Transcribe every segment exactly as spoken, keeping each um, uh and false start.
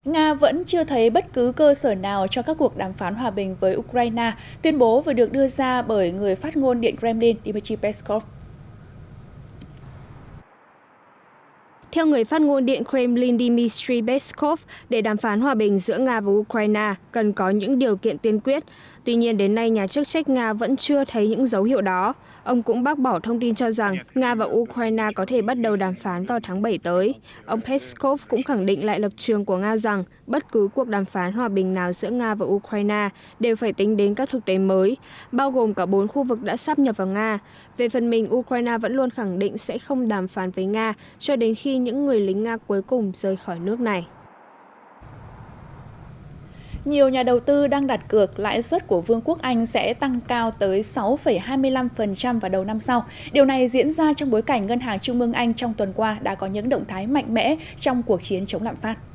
Nga vẫn chưa thấy bất cứ cơ sở nào cho các cuộc đàm phán hòa bình với Ukraine, tuyên bố vừa được đưa ra bởi người phát ngôn Điện Kremlin Dmitry Peskov. Theo người phát ngôn Điện Kremlin Dmitry Peskov, để đàm phán hòa bình giữa Nga và Ukraine cần có những điều kiện tiên quyết. Tuy nhiên, đến nay nhà chức trách Nga vẫn chưa thấy những dấu hiệu đó. Ông cũng bác bỏ thông tin cho rằng Nga và Ukraine có thể bắt đầu đàm phán vào tháng bảy tới. Ông Peskov cũng khẳng định lại lập trường của Nga rằng bất cứ cuộc đàm phán hòa bình nào giữa Nga và Ukraine đều phải tính đến các thực tế mới, bao gồm cả bốn khu vực đã sáp nhập vào Nga. Về phần mình, Ukraine vẫn luôn khẳng định sẽ không đàm phán với Nga cho đến khi những người lính Nga cuối cùng rời khỏi nước này. Nhiều nhà đầu tư đang đặt cược lãi suất của Vương quốc Anh sẽ tăng cao tới sáu phẩy hai mươi lăm phần trăm vào đầu năm sau. Điều này diễn ra trong bối cảnh Ngân hàng Trung ương Anh trong tuần qua đã có những động thái mạnh mẽ trong cuộc chiến chống lạm phát.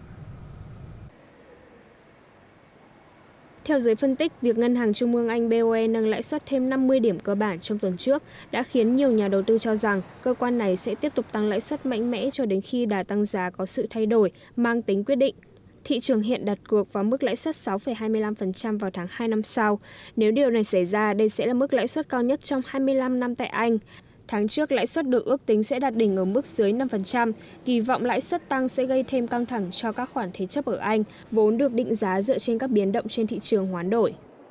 Theo giới phân tích, việc Ngân hàng Trung ương Anh B O E nâng lãi suất thêm năm mươi điểm cơ bản trong tuần trước đã khiến nhiều nhà đầu tư cho rằng cơ quan này sẽ tiếp tục tăng lãi suất mạnh mẽ cho đến khi đà tăng giá có sự thay đổi mang tính quyết định. Thị trường hiện đặt cược vào mức lãi suất sáu phẩy hai mươi lăm phần trăm vào tháng hai năm sau. Nếu điều này xảy ra, đây sẽ là mức lãi suất cao nhất trong hai mươi lăm năm tại Anh. Tháng trước, lãi suất được ước tính sẽ đạt đỉnh ở mức dưới năm phần trăm. Kỳ vọng lãi suất tăng sẽ gây thêm căng thẳng cho các khoản thế chấp ở Anh, vốn được định giá dựa trên các biến động trên thị trường hoán đổi.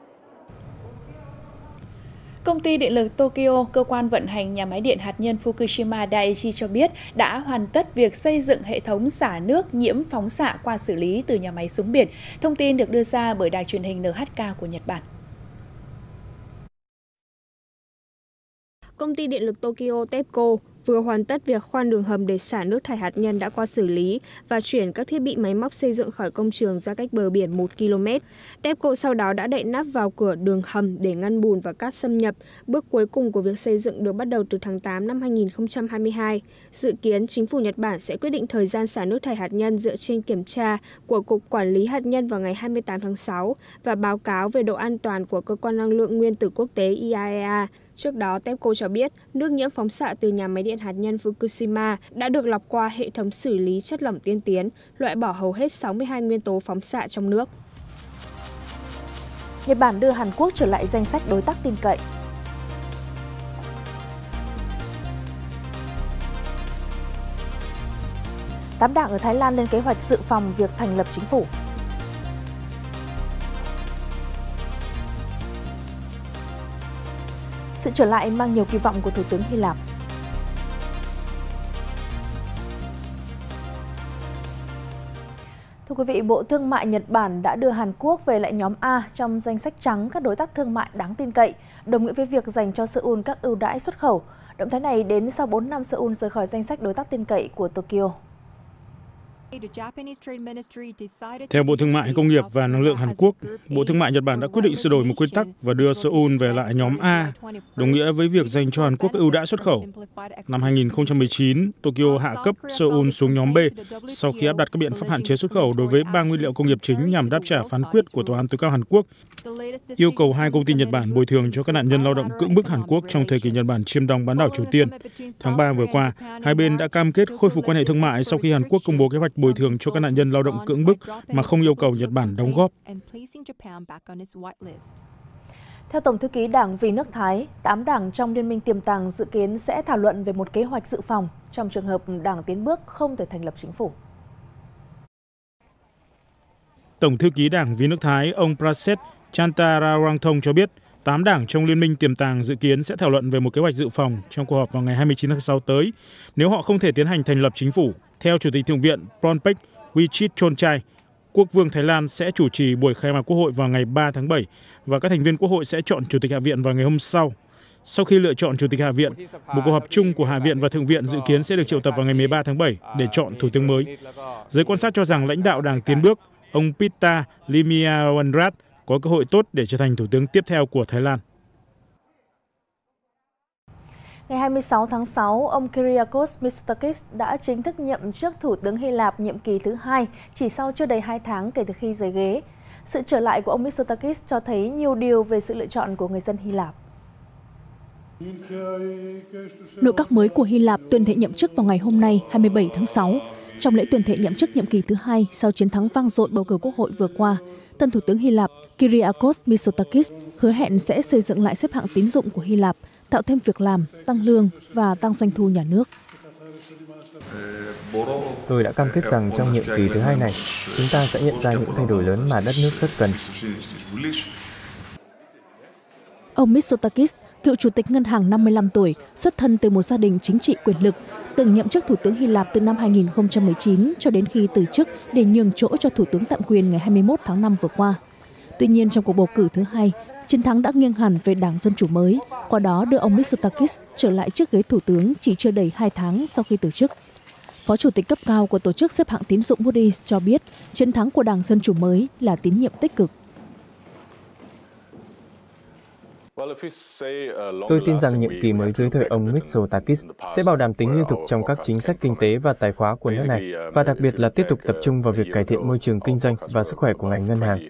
Công ty điện lực Tokyo, cơ quan vận hành nhà máy điện hạt nhân Fukushima Daiichi cho biết đã hoàn tất việc xây dựng hệ thống xả nước nhiễm phóng xạ qua xử lý từ nhà máy xuống biển. Thông tin được đưa ra bởi đài truyền hình N H K của Nhật Bản. Công ty điện lực Tokyo TEPCO vừa hoàn tất việc khoan đường hầm để xả nước thải hạt nhân đã qua xử lý và chuyển các thiết bị máy móc xây dựng khỏi công trường ra cách bờ biển một ki lô mét. TEPCO sau đó đã đậy nắp vào cửa đường hầm để ngăn bùn và cát xâm nhập. Bước cuối cùng của việc xây dựng được bắt đầu từ tháng tám năm hai nghìn không trăm hai mươi hai. Dự kiến, chính phủ Nhật Bản sẽ quyết định thời gian xả nước thải hạt nhân dựa trên kiểm tra của Cục Quản lý Hạt nhân vào ngày hai mươi tám tháng sáu và báo cáo về độ an toàn của Cơ quan Năng lượng Nguyên tử Quốc tế I A E A. Trước đó, TEPCO cho biết nước nhiễm phóng xạ từ nhà máy điện hạt nhân Fukushima đã được lọc qua hệ thống xử lý chất lỏng tiên tiến, loại bỏ hầu hết sáu mươi hai nguyên tố phóng xạ trong nước. Nhật Bản đưa Hàn Quốc trở lại danh sách đối tác tin cậy. Tám đảng ở Thái Lan lên kế hoạch dự phòng việc thành lập chính phủ. Sự trở lại mang nhiều kỳ vọng của Thủ tướng Hy Lạp. Thưa quý vị, Bộ Thương mại Nhật Bản đã đưa Hàn Quốc về lại nhóm A trong danh sách trắng các đối tác thương mại đáng tin cậy, đồng nghĩa với việc dành cho Seoul các ưu đãi xuất khẩu. Động thái này đến sau bốn năm Seoul rời khỏi danh sách đối tác tin cậy của Tokyo. Theo Bộ Thương mại Công nghiệp và Năng lượng Hàn Quốc, Bộ Thương mại Nhật Bản đã quyết định sửa đổi một quy tắc và đưa Seoul về lại nhóm A, đồng nghĩa với việc dành cho Hàn Quốc ưu đãi xuất khẩu. Năm hai nghìn không trăm mười chín, Tokyo hạ cấp Seoul xuống nhóm B sau khi áp đặt các biện pháp hạn chế xuất khẩu đối với ba nguyên liệu công nghiệp chính nhằm đáp trả phán quyết của Tòa án tối cao Hàn Quốc, yêu cầu hai công ty Nhật Bản bồi thường cho các nạn nhân lao động cưỡng bức Hàn Quốc trong thời kỳ Nhật Bản chiếm đóng bán đảo Triều Tiên. Tháng ba vừa qua, hai bên đã cam kết khôi phục quan hệ thương mại sau khi Hàn Quốc công bố kế hoạch bồi thường cho các nạn nhân lao động cưỡng bức mà không yêu cầu Nhật Bản đóng góp. Theo Tổng thư ký Đảng Vì nước Thái, tám đảng trong Liên minh tiềm tàng dự kiến sẽ thảo luận về một kế hoạch dự phòng trong trường hợp Đảng Tiến bước không thể thành lập chính phủ. Tổng thư ký Đảng Vì nước Thái, ông Praset Chantararongthong cho biết, tám đảng trong Liên minh tiềm tàng dự kiến sẽ thảo luận về một kế hoạch dự phòng trong cuộc họp vào ngày hai mươi chín tháng sáu tới nếu họ không thể tiến hành thành lập chính phủ. Theo Chủ tịch Thượng viện Pronpech Wichitchonchai, Quốc vương Thái Lan sẽ chủ trì buổi khai mạc Quốc hội vào ngày ba tháng bảy và các thành viên Quốc hội sẽ chọn Chủ tịch Hạ viện vào ngày hôm sau. Sau khi lựa chọn Chủ tịch Hạ viện, một cuộc họp chung của Hạ viện và Thượng viện dự kiến sẽ được triệu tập vào ngày mười ba tháng bảy để chọn Thủ tướng mới. Giới quan sát cho rằng lãnh đạo Đảng Tiến bước, ông Pitta Limjaroenrat, có cơ hội tốt để trở thành Thủ tướng tiếp theo của Thái Lan. Ngày hai mươi sáu tháng sáu, ông Kyriakos Mitsotakis đã chính thức nhậm chức Thủ tướng Hy Lạp nhiệm kỳ thứ hai, chỉ sau chưa đầy hai tháng kể từ khi rời ghế. Sự trở lại của ông Mitsotakis cho thấy nhiều điều về sự lựa chọn của người dân Hy Lạp. Nội các mới của Hy Lạp tuyên thệ nhậm chức vào ngày hôm nay, hai mươi bảy tháng sáu. Trong lễ tuyên thệ nhậm chức nhiệm kỳ thứ hai sau chiến thắng vang dội bầu cử quốc hội vừa qua, tân thủ tướng Hy Lạp Kyriakos Mitsotakis hứa hẹn sẽ xây dựng lại xếp hạng tín dụng của Hy Lạp, tạo thêm việc làm, tăng lương và tăng doanh thu nhà nước. Tôi đã cam kết rằng trong nhiệm kỳ thứ hai này, chúng ta sẽ nhận ra những thay đổi lớn mà đất nước rất cần. Ông Mitsotakis, cựu chủ tịch ngân hàng năm mươi lăm tuổi, xuất thân từ một gia đình chính trị quyền lực, từng nhậm chức thủ tướng Hy Lạp từ năm hai nghìn không trăm mười chín cho đến khi từ chức để nhường chỗ cho thủ tướng tạm quyền ngày hai mươi mốt tháng năm vừa qua. Tuy nhiên, trong cuộc bầu cử thứ hai, chiến thắng đã nghiêng hẳn về Đảng Dân Chủ mới, qua đó đưa ông Mitsotakis trở lại chiếc ghế thủ tướng chỉ chưa đầy hai tháng sau khi từ chức. Phó chủ tịch cấp cao của tổ chức xếp hạng tín dụng Moody's cho biết chiến thắng của Đảng Dân Chủ mới là tín nhiệm tích cực. Tôi tin rằng nhiệm kỳ mới dưới thời ông Mitsotakis sẽ bảo đảm tính liên tục trong các chính sách kinh tế và tài khóa của nước này, và đặc biệt là tiếp tục tập trung vào việc cải thiện môi trường kinh doanh và sức khỏe của ngành ngân hàng.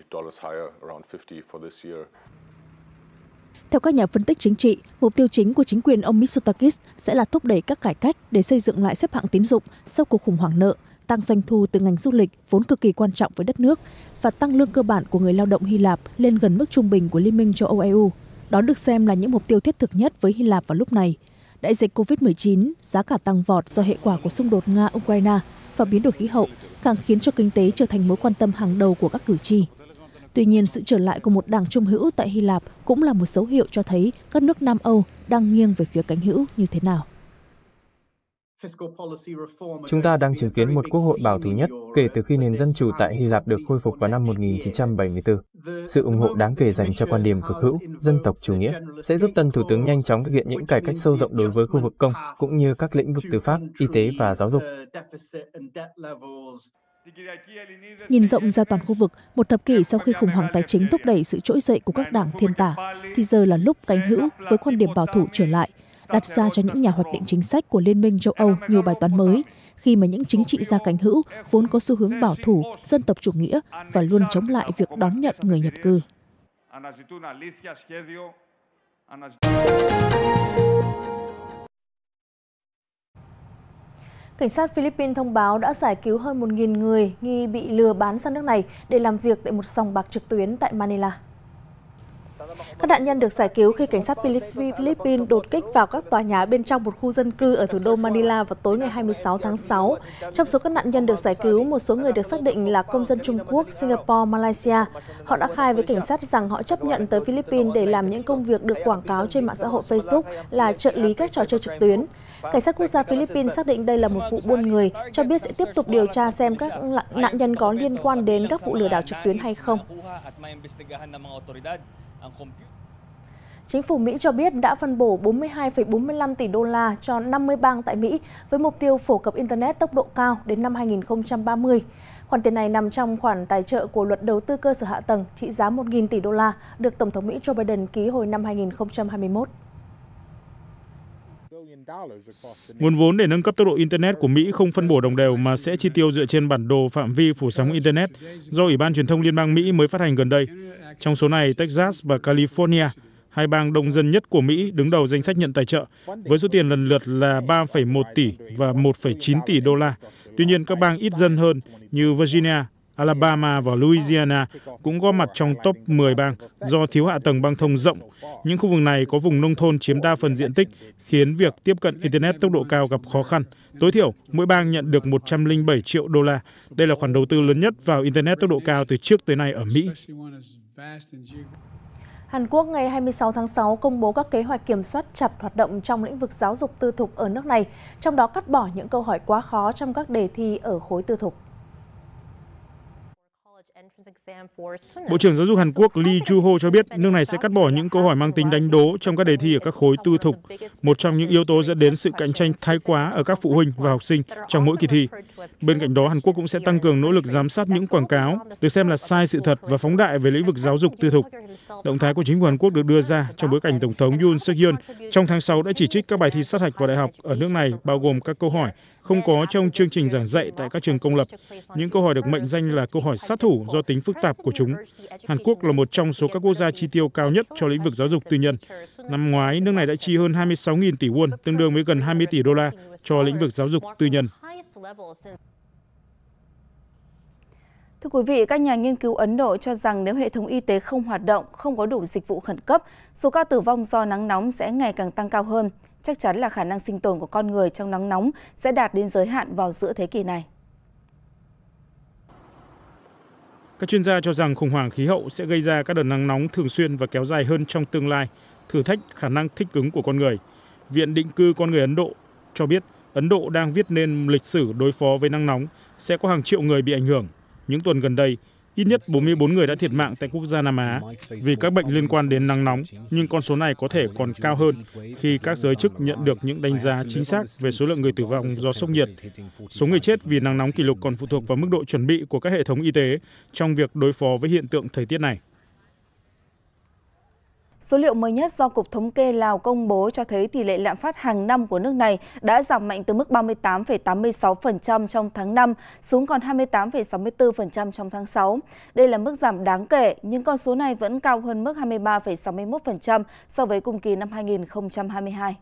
Theo các nhà phân tích chính trị, mục tiêu chính của chính quyền ông Mitsotakis sẽ là thúc đẩy các cải cách để xây dựng lại xếp hạng tín dụng sau cuộc khủng hoảng nợ, tăng doanh thu từ ngành du lịch vốn cực kỳ quan trọng với đất nước và tăng lương cơ bản của người lao động Hy Lạp lên gần mức trung bình của Liên minh châu Âu E U. Đó được xem là những mục tiêu thiết thực nhất với Hy Lạp vào lúc này. Đại dịch Covid mười chín, giá cả tăng vọt do hệ quả của xung đột Nga-Ukraine và biến đổi khí hậu càng khiến cho kinh tế trở thành mối quan tâm hàng đầu của các cử tri. Tuy nhiên, sự trở lại của một đảng trung hữu tại Hy Lạp cũng là một dấu hiệu cho thấy các nước Nam Âu đang nghiêng về phía cánh hữu như thế nào. Chúng ta đang chứng kiến một quốc hội bảo thủ nhất kể từ khi nền dân chủ tại Hy Lạp được khôi phục vào năm một nghìn chín trăm bảy mươi tư. Sự ủng hộ đáng kể dành cho quan điểm cực hữu, dân tộc chủ nghĩa sẽ giúp tân thủ tướng nhanh chóng thực hiện những cải cách sâu rộng đối với khu vực công, cũng như các lĩnh vực tư pháp, y tế và giáo dục. Nhìn rộng ra toàn khu vực, một thập kỷ sau khi khủng hoảng tài chính thúc đẩy sự trỗi dậy của các đảng thiên tả, thì giờ là lúc cánh hữu với quan điểm bảo thủ trở lại, đặt ra cho những nhà hoạch định chính sách của Liên minh châu Âu nhiều bài toán mới, khi mà những chính trị gia cánh hữu vốn có xu hướng bảo thủ, dân tộc chủ nghĩa và luôn chống lại việc đón nhận người nhập cư. Cảnh sát Philippines thông báo đã giải cứu hơn một nghìn người nghi bị lừa bán sang nước này để làm việc tại một sòng bạc trực tuyến tại Manila. Các nạn nhân được giải cứu khi cảnh sát Philippines đột kích vào các tòa nhà bên trong một khu dân cư ở thủ đô Manila vào tối ngày hai mươi sáu tháng sáu. Trong số các nạn nhân được giải cứu, một số người được xác định là công dân Trung Quốc, Singapore, Malaysia. Họ đã khai với cảnh sát rằng họ chấp nhận tới Philippines để làm những công việc được quảng cáo trên mạng xã hội Facebook là trợ lý các trò chơi trực tuyến. Cảnh sát quốc gia Philippines xác định đây là một vụ buôn người, cho biết sẽ tiếp tục điều tra xem các nạn nhân có liên quan đến các vụ lừa đảo trực tuyến hay không. Chính phủ Mỹ cho biết đã phân bổ bốn mươi hai phẩy bốn mươi lăm tỷ đô la cho năm mươi bang tại Mỹ với mục tiêu phổ cập Internet tốc độ cao đến năm hai nghìn không trăm ba mươi. Khoản tiền này nằm trong khoản tài trợ của luật đầu tư cơ sở hạ tầng trị giá một nghìn tỷ đô la được Tổng thống Mỹ Joe Biden ký hồi năm hai nghìn không trăm hai mươi mốt. Nguồn vốn để nâng cấp tốc độ Internet của Mỹ không phân bổ đồng đều mà sẽ chi tiêu dựa trên bản đồ phạm vi phủ sóng Internet do Ủy ban Truyền thông Liên bang Mỹ mới phát hành gần đây. Trong số này, Texas và California, hai bang đông dân nhất của Mỹ, đứng đầu danh sách nhận tài trợ, với số tiền lần lượt là ba phẩy một tỷ và một phẩy chín tỷ đô la. Tuy nhiên, các bang ít dân hơn như Virginia, Alabama và Louisiana cũng có mặt trong top mười bang do thiếu hạ tầng băng thông rộng. Những khu vực này có vùng nông thôn chiếm đa phần diện tích, khiến việc tiếp cận Internet tốc độ cao gặp khó khăn. Tối thiểu, mỗi bang nhận được một trăm lẻ bảy triệu đô la. Đây là khoản đầu tư lớn nhất vào Internet tốc độ cao từ trước tới nay ở Mỹ. Hàn Quốc ngày hai mươi sáu tháng sáu công bố các kế hoạch kiểm soát chặt hoạt động trong lĩnh vực giáo dục tư thục ở nước này, trong đó cắt bỏ những câu hỏi quá khó trong các đề thi ở khối tư thục. Bộ trưởng Giáo dục Hàn Quốc Lee Ju-ho cho biết nước này sẽ cắt bỏ những câu hỏi mang tính đánh đố trong các đề thi ở các khối tư thục, một trong những yếu tố dẫn đến sự cạnh tranh thái quá ở các phụ huynh và học sinh trong mỗi kỳ thi. Bên cạnh đó, Hàn Quốc cũng sẽ tăng cường nỗ lực giám sát những quảng cáo được xem là sai sự thật và phóng đại về lĩnh vực giáo dục tư thục. Động thái của chính phủ Hàn Quốc được đưa ra trong bối cảnh Tổng thống Yoon suk yeol trong tháng sáu đã chỉ trích các bài thi sát hạch vào đại học ở nước này, bao gồm các câu hỏi không có trong chương trình giảng dạy tại các trường công lập. Những câu hỏi được mệnh danh là câu hỏi sát thủ do tính phức tạp của chúng. Hàn Quốc là một trong số các quốc gia chi tiêu cao nhất cho lĩnh vực giáo dục tư nhân. Năm ngoái, nước này đã chi hơn hai mươi sáu nghìn tỷ won, tương đương với gần hai mươi tỷ đô la cho lĩnh vực giáo dục tư nhân. Thưa quý vị, các nhà nghiên cứu Ấn Độ cho rằng nếu hệ thống y tế không hoạt động, không có đủ dịch vụ khẩn cấp, số ca tử vong do nắng nóng sẽ ngày càng tăng cao hơn. Chắc chắn là khả năng sinh tồn của con người trong nắng nóng sẽ đạt đến giới hạn vào giữa thế kỷ này. Các chuyên gia cho rằng khủng hoảng khí hậu sẽ gây ra các đợt nắng nóng thường xuyên và kéo dài hơn trong tương lai, thử thách khả năng thích ứng của con người. Viện Định cư con người Ấn Độ cho biết Ấn Độ đang viết nên lịch sử đối phó với nắng nóng, sẽ có hàng triệu người bị ảnh hưởng. Những tuần gần đây, ít nhất bốn mươi bốn người đã thiệt mạng tại quốc gia Nam Á vì các bệnh liên quan đến nắng nóng, nhưng con số này có thể còn cao hơn khi các giới chức nhận được những đánh giá chính xác về số lượng người tử vong do sốc nhiệt. Số người chết vì nắng nóng kỷ lục còn phụ thuộc vào mức độ chuẩn bị của các hệ thống y tế trong việc đối phó với hiện tượng thời tiết này. Số liệu mới nhất do Cục Thống kê Lào công bố cho thấy tỷ lệ lạm phát hàng năm của nước này đã giảm mạnh từ mức ba mươi tám phẩy tám mươi sáu phần trăm trong tháng năm xuống còn hai mươi tám phẩy sáu mươi tư phần trăm trong tháng sáu. Đây là mức giảm đáng kể, nhưng con số này vẫn cao hơn mức hai mươi ba phẩy sáu mươi mốt phần trăm so với cùng kỳ năm hai nghìn không trăm hai mươi hai.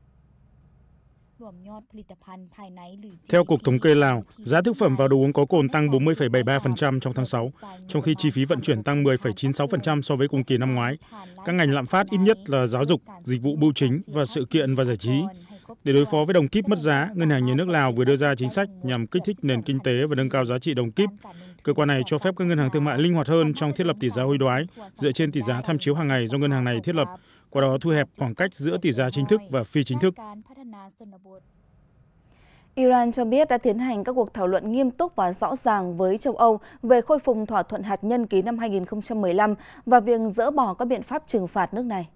Theo Cục Thống kê Lào, giá thực phẩm và đồ uống có cồn tăng bốn mươi phẩy bảy mươi ba phần trăm trong tháng sáu, trong khi chi phí vận chuyển tăng mười phẩy chín mươi sáu phần trăm so với cùng kỳ năm ngoái. Các ngành lạm phát ít nhất là giáo dục, dịch vụ bưu chính và sự kiện và giải trí. Để đối phó với đồng kíp mất giá, Ngân hàng Nhà nước Lào vừa đưa ra chính sách nhằm kích thích nền kinh tế và nâng cao giá trị đồng kíp. Cơ quan này cho phép các ngân hàng thương mại linh hoạt hơn trong thiết lập tỷ giá hối đoái dựa trên tỷ giá tham chiếu hàng ngày do ngân hàng này thiết lập, qua đó thu hẹp khoảng cách giữa tỷ giá chính thức và phi chính thức. Iran cho biết đã tiến hành các cuộc thảo luận nghiêm túc và rõ ràng với châu Âu về khôi phục thỏa thuận hạt nhân ký năm hai nghìn không trăm mười lăm và việc dỡ bỏ các biện pháp trừng phạt nước này.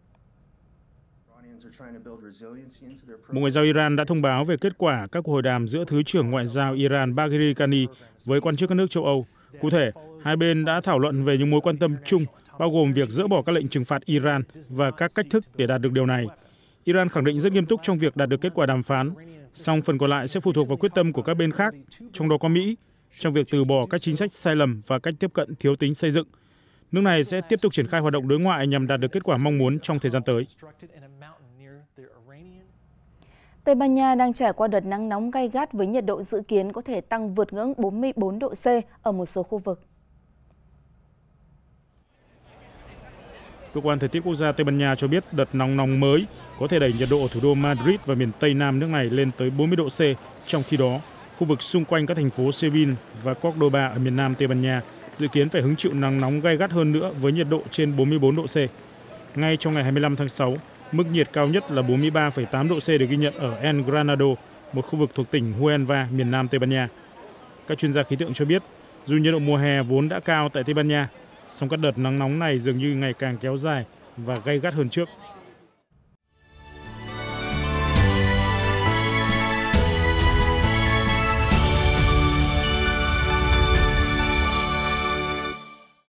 Bộ Ngoại giao Iran đã thông báo về kết quả các cuộc hội đàm giữa Thứ trưởng Ngoại giao Iran Bagheri Kani với quan chức các nước châu Âu. Cụ thể, hai bên đã thảo luận về những mối quan tâm chung, bao gồm việc dỡ bỏ các lệnh trừng phạt Iran và các cách thức để đạt được điều này. Iran khẳng định rất nghiêm túc trong việc đạt được kết quả đàm phán, song phần còn lại sẽ phụ thuộc vào quyết tâm của các bên khác, trong đó có Mỹ, trong việc từ bỏ các chính sách sai lầm và cách tiếp cận thiếu tính xây dựng. Nước này sẽ tiếp tục triển khai hoạt động đối ngoại nhằm đạt được kết quả mong muốn trong thời gian tới. Tây Ban Nha đang trải qua đợt nắng nóng gay gắt với nhiệt độ dự kiến có thể tăng vượt ngưỡng bốn mươi bốn độ C ở một số khu vực. Cơ quan Thời tiết Quốc gia Tây Ban Nha cho biết đợt nóng nóng mới có thể đẩy nhiệt độ ở thủ đô Madrid và miền Tây Nam nước này lên tới bốn mươi độ C. Trong khi đó, khu vực xung quanh các thành phố Seville và Cordoba ở miền Nam Tây Ban Nha dự kiến phải hứng chịu nắng nóng gay gắt hơn nữa với nhiệt độ trên bốn mươi bốn độ C. Ngay trong ngày hai mươi lăm tháng sáu, mức nhiệt cao nhất là bốn mươi ba phẩy tám độ C được ghi nhận ở El Granado, một khu vực thuộc tỉnh Huelva, miền Nam Tây Ban Nha. Các chuyên gia khí tượng cho biết, dù nhiệt độ mùa hè vốn đã cao tại Tây Ban Nha, song các đợt nắng nóng này dường như ngày càng kéo dài và gay gắt hơn trước.